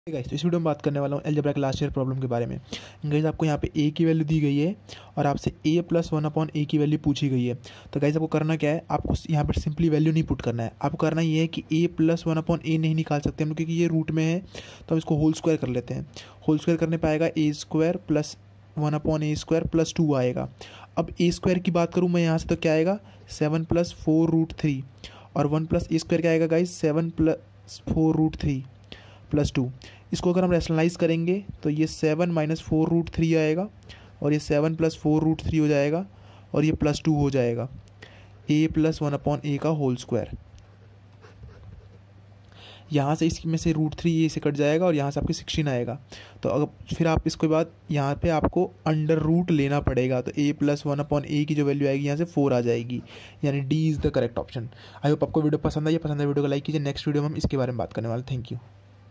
Guys, तो इस video में बात करने वाला हूँ अलजेब्रा के लास्ट ईयर प्रॉब्लम के बारे में। गाइस, आपको यहाँ पे a की वैल्यू दी गई है और आपसे a प्लस 1/a की वैल्यू पूछी गई है। तो गाइस, आपको करना क्या है, आपको यहाँ पर सिंपली वैल्यू नहीं पुट करना है। आपको करना ये है कि a प्लस 1/a नहीं निकाल सकते हम लोग, क्योंकि ये रूट में है, तो हम इसको होल स्क्वायर कर लेते हैं। होल स्क्वायर करने पर आएगा a² प्लस 1/a² प्लस 2 आएगा। अब a² की बात करूँ मैं यहाँ से, तो क्या आएगा 7 + 4√3 और 1 + a² क्या आएगा गाइस 7 + 4√3 प्लस 2। इसको अगर हम रैशनलाइज करेंगे तो ये 7 - 4√3 आएगा और ये 7 + 4√3 हो जाएगा और ये प्लस 2 हो जाएगा a + 1/a का होल स्क्वायर। यहाँ से इसमें से √3 ये से कट जाएगा और यहाँ से आपके 16 आएगा। तो अगर फिर आप इसके बाद यहाँ पे आपको अंडर रूट लेना पड़ेगा, तो a + 1/a की जो वैल्यू आएगी यहाँ से 4 आ जाएगी, यानी D is the correct option. I hope आपको वीडियो पसंद आई वीडियो को लाइक कीजिए। नेक्स्ट वीडियो में हम इसके बारे में बात करने वाले। Thank you.